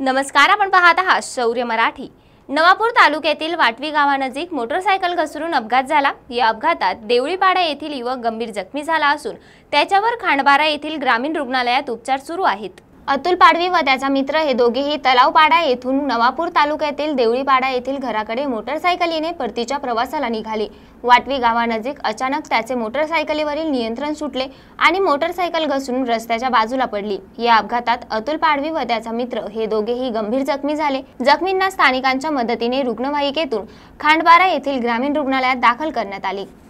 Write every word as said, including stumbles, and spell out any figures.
नमस्कार, आपण पाहत आहात शौर्य मराठी। नवापूर तालुक्यातील वाटवी गावानजीक मोटरसायकल घसरून अपघात झाला। या अपघातात देवळीपाडा येथील युवक गंभीर जखमी झाला असून त्याच्यावर खांडबारा येथील ग्रामीण रुग्णालयात उपचार सुरू आहेत। अतुल पाडवी व त्याचा मित्र हे दोघेही तलावपाडा येथून नवापूर तालुक्यातील देवळीपाडा येथील घराकडे मोटरसायकलीने परतीच्या प्रवासाला निघाले। वाटवी गावानजीक अचानक त्याचे मोटरसायकलीवरील नियंत्रण सुटले आणि मोटरसायकल घसरून रस्त्याच्या बाजूला पडली। या अपघातात अतुल पाडवी व त्याचा मित्र हे दोघेही गंभीर जखमी झाले। जखमींना स्थानिकांच्या मदतीने रुग्णवाहिकेतून खांडबारा येथील ग्रामीण रुग्णालयात दाखल करण्यात आले।